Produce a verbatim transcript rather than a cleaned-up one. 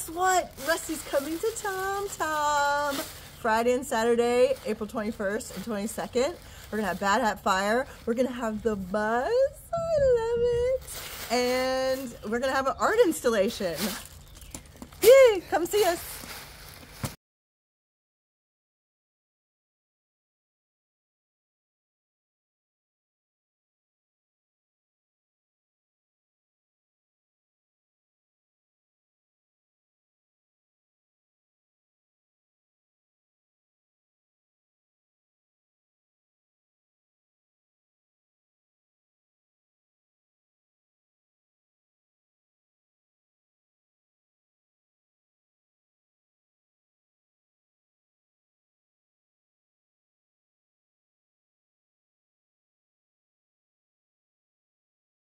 what? Rusty's coming to Tom Tom. Friday and Saturday, April twenty-first and twenty-second. We're gonna have Bad Hat Fire. We're gonna have the buzz. I love it. And we're gonna have an art installation. Yay! Come see us.